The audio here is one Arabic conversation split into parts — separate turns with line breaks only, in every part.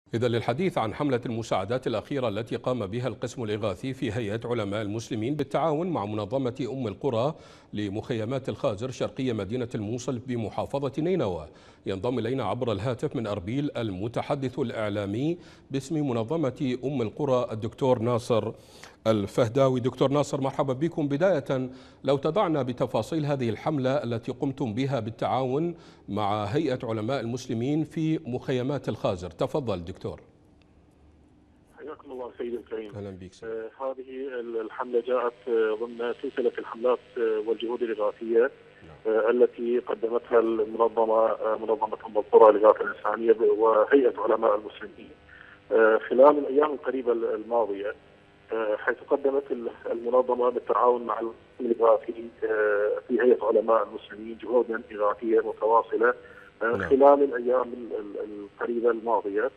إذا للحديث عن حملة المساعدات الأخيرة التي قام بها القسم الإغاثي في هيئة علماء المسلمين بالتعاون مع منظمة أم القرى لمخيمات الخازر شرقية مدينة الموصل بمحافظة نينوى، ينضم إلينا عبر الهاتف من أربيل المتحدث الإعلامي باسم منظمة أم القرى الدكتور ناصر الفهداوي. دكتور ناصر، مرحبا بكم. بداية لو تضعنا بتفاصيل هذه الحملة التي قمتم بها بالتعاون مع هيئة علماء المسلمين في مخيمات الخازر، تفضل دكتور.
حياكم الله سيدي الكريم.
أهلا بك سيدي.
هذه الحملة جاءت ضمن سلسلة الحملات والجهود الإغاثية التي قدمتها منظمة أم القرى للإغاثة الإنسانية وهيئة علماء المسلمين خلال الأيام القريبة الماضية، حيث قدمت المنظمة بالتعاون مع القسم الإغاثي في هيئة علماء المسلمين جهودا إغاثية متواصلة خلال الأيام القريبة الماضية.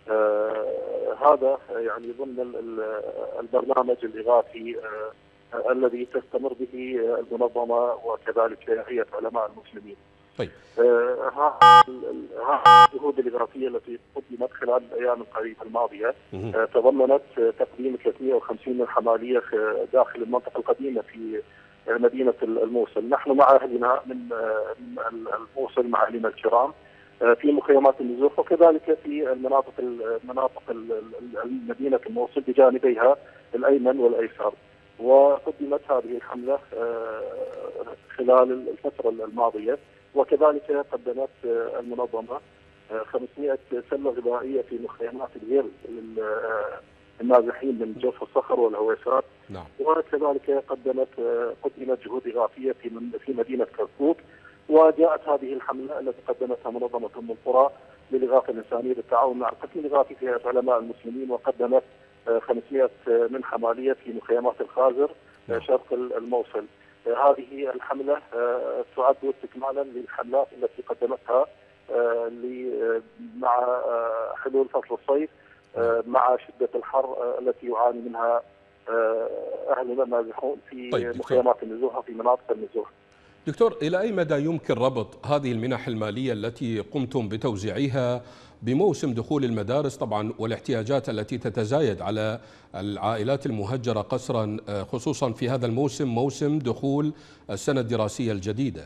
هذا يعني ضمن البرنامج الإغاثي الذي تستمر به المنظمة وكذلك هيئة علماء المسلمين.
طيب.
هذه الجهود الإغاثية التي قدمت خلال الأيام القريبة الماضية تضمنت تقديم 350 من حمالية داخل المنطقة القديمة في مدينة الموصل. نحن مع أهلنا من الموصل مع أهلنا الكرام في مخيمات النزوح وكذلك في مناطق مدينة الموصل بجانبيها الأيمن والأيسر. وقدمت هذه الحملة خلال الفترة الماضية، وكذلك قدمت المنظمة 500 سلة غذائية في مخيمات الهيل للنازحين من جوف الصخر والهويسات.
نعم.
وكذلك قدمت جهود إغاثية في مدينة كركوك. وجاءت هذه الحملة التي قدمتها منظمة أم القرى للإغاثة الإنسانية بالتعاون مع القسم الإغاثي في هيئة علماء المسلمين، وقدمت 500 من حمالية في مخيمات الخازر شرق الموصل. هذه الحملة تعد استكمالا للحملات التي قدمتها مع حلول فصل الصيف مع شدة الحر التي يعاني منها أهلنا النازحون في مخيمات النزوح وفي مناطق النزوح.
دكتور، إلى أي مدى يمكن ربط هذه المنح المالية التي قمتم بتوزيعها بموسم دخول المدارس طبعا والاحتياجات التي تتزايد على العائلات المهجرة قسرا، خصوصا في هذا الموسم، موسم دخول السنة الدراسية الجديدة؟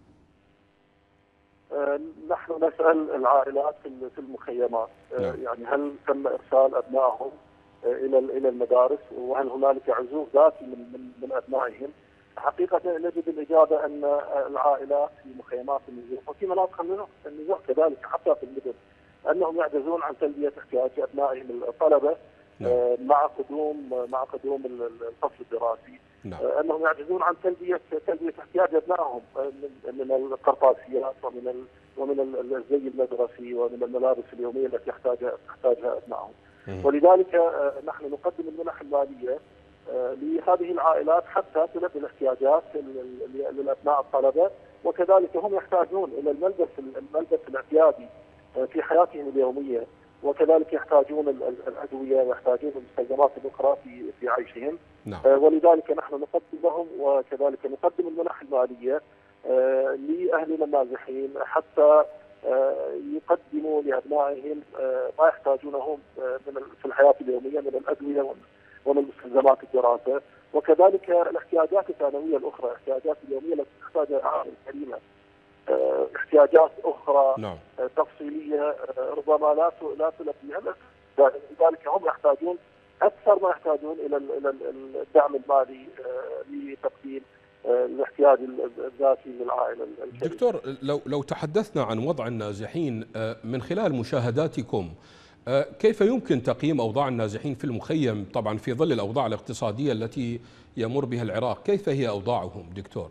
نحن نسأل العائلات في المخيمات يعني هل تم إرسال أبنائهم إلى المدارس، وهل هنالك عزوف ذاتي من أبنائهم؟ حقيقة نجد الإجابة أن العائلات في مخيمات النزوح وفي مناطق النزوح كذلك حتى في المدن أنهم يعجزون عن تلبية احتياج أبنائهم الطلبة مع قدوم الفصل الدراسي. أنهم يعجزون عن تلبية احتياج أبنائهم من القرطاسيات ومن الزي المدرسي ومن الملابس اليومية التي يحتاجها أبنائهم. ولذلك نحن نقدم المنح المالية لهذه العائلات حتى تلبي الاحتياجات للابناء الطلبه، وكذلك هم يحتاجون الى الملبس الاعتيادي في حياتهم اليوميه، وكذلك يحتاجون الادويه ويحتاجون المستلزمات الاخرى في عيشهم. ولذلك نحن نقدم لهم وكذلك نقدم المنح الماليه لاهلنا النازحين حتى يقدموا لابنائهم ما يحتاجونه في الحياه اليوميه من الادويه ومن مستلزمات الدراسه، وكذلك الاحتياجات الثانويه الاخرى، الاحتياجات اليوميه التي تحتاجها العائله الكريمه، احتياجات اخرى تفصيليه ربما لا تلبيها، لذلك هم يحتاجون اكثر ما يحتاجون الى الدعم المالي لتقديم الاحتياج الذاتي للعائله الكريمه.
دكتور، لو تحدثنا عن وضع النازحين من خلال مشاهداتكم، كيف يمكن تقييم أوضاع النازحين في المخيم طبعا في ظل الأوضاع الاقتصادية التي يمر بها العراق؟ كيف هي أوضاعهم دكتور؟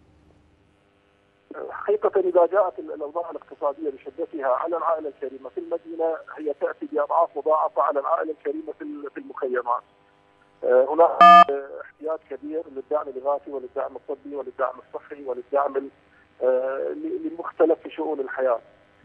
حقيقة إذا جاءت الأوضاع الاقتصادية بشدتها على العائلة الكريمة في المدينة هي تأتي بأضعاف مضاعفة على العائلة الكريمة في المخيمات. هناك احتياج كبير للدعم الإغاثي وللدعم الطبي وللدعم الصحي وللدعم لمختلف شؤون الحياة.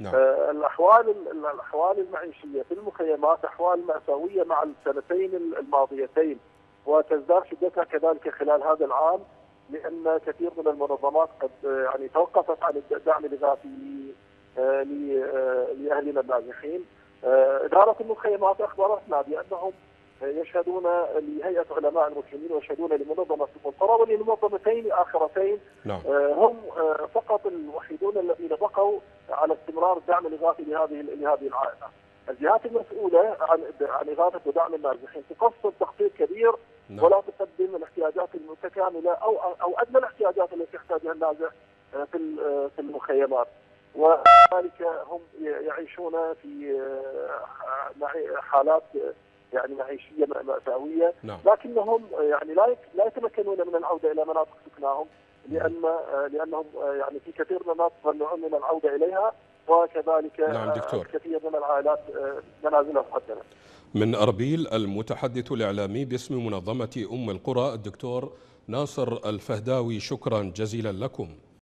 الأحوال المعيشية في المخيمات أحوال مأساوية مع السنتين الماضيتين، وتزداد شدتها كذلك خلال هذا العام، لأن كثير من المنظمات قد يعني توقفت عن الدعم الإغاثي لأهلنا النازحين، إدارة المخيمات أخبرتنا بأنهم يشهدون لهيئة علماء المسلمين ويشهدون لمنظمة أم القرى ولمنظمتين آخرتين.
نعم.
هم فقط الوحيدون الذين بقوا على استمرار الدعم الإغاثي لهذه العائلة. الجهات المسؤولة عن إغاثة ودعم النازحين تقصر تقصير كبير. نعم. ولا تقدم الاحتياجات المتكاملة أو أدنى الاحتياجات التي يحتاجها النازح في المخيمات. وذلك هم يعيشون في حالات يعني معيشيه مأساويه. نعم. لكنهم يعني لا يتمكنون من العوده الى مناطق سكناهم لانهم يعني في كثير من المناطق يمنعون من العوده اليها، وكذلك
نعم دكتور.
الكثير من العائلات منازلها مهدمه.
من أربيل المتحدث الإعلامي باسم منظمة أم القرى الدكتور ناصر الفهداوي، شكرا جزيلا لكم.